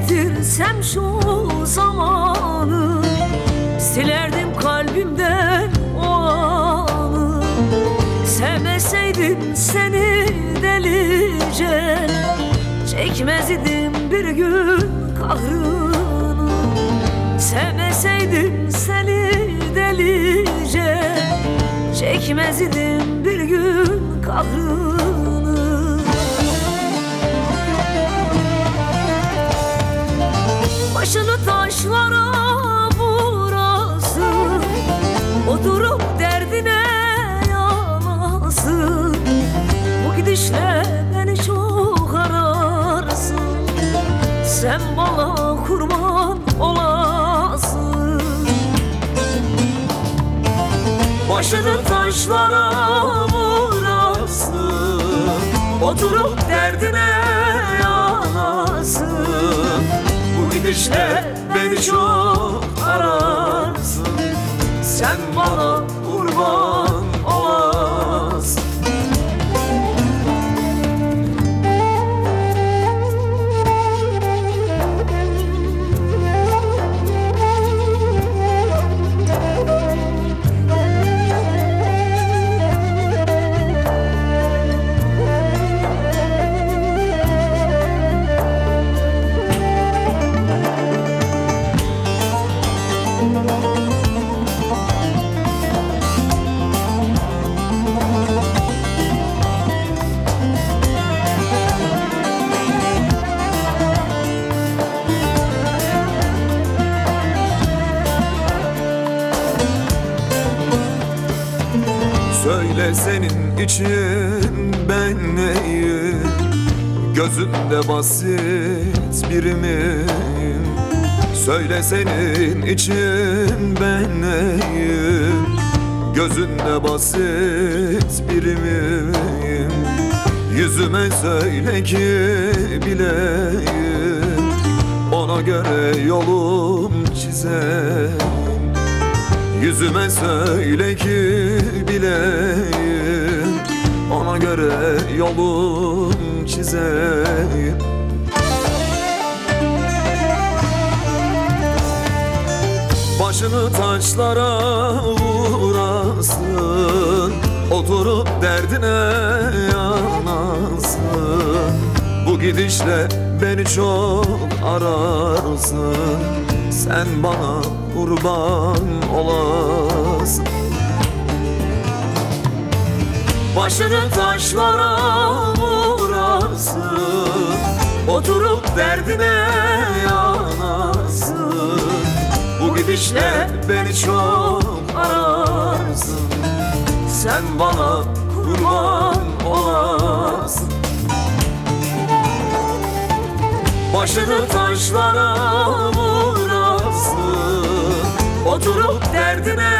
getirsem şu zamanı, silerdim kalbimden o anı. Sevmeseydim seni delice, çekmezdim bir gün kahrını. Sevmeseydim seni delice, çekmezdim bir gün kahrını. Başını taşlara vurasın, oturup derdine yanasın. Bu gidişle beni çok ararsın, sen bana kurban olasın. Başını taşlara vurasın, oturup derdine yanasın. Bu gidişle beni çok ararsın, sen bana kurban olasın. Söyle senin için ben neyim, gözünde basit biri miyim? Söyle senin için ben neyim, gözünde basit biri miyim? Yüzüme söyle ki bileyim, ona göre yolum çizeyim. Yüzüme söyle ki bileyim, ona göre yolum çizeyim. Başını taşlara vurasın, oturup derdine yanasın. Bu gidişle beni çok ararsın, sen bana kurban olasın. Başını taşlara vurasın, oturup derdine yanasın. Bu gidişle beni çok ararsın, sen bana kurban olasın. Başını taşlara vurasın, oturup derdine